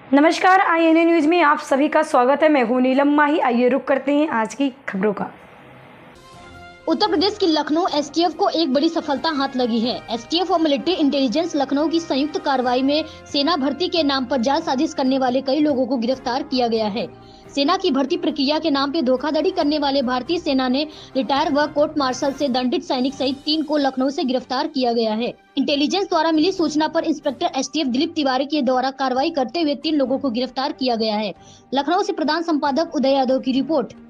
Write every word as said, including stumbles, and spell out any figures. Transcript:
नमस्कार, I N A news में आप सभी का स्वागत है। मैं हूं नीलम माही। आइए रुक करते हैं आज की खबरों का। उत्तर प्रदेश की लखनऊ एस टी एफ को एक बड़ी सफलता हाथ लगी है। एस टी एफ और मिलिट्री इंटेलिजेंस लखनऊ की संयुक्त कार्रवाई में सेना भर्ती के नाम पर जाल साजिश करने वाले कई लोगों को गिरफ्तार किया गया है। सेना की भर्ती प्रक्रिया के नाम पे धोखाधड़ी करने वाले भारतीय सेना ने रिटायर व कोर्ट मार्शल से दंडित सैनिक सहित तीन को लखनऊ से गिरफ्तार किया गया है। इंटेलिजेंस द्वारा मिली सूचना पर inspector S T F Dilip Tiwari के द्वारा कार्रवाई करते हुए तीन लोगों को गिरफ्तार किया गया है। लखनऊ से प्रधान संपादक उदय यादव की रिपोर्ट।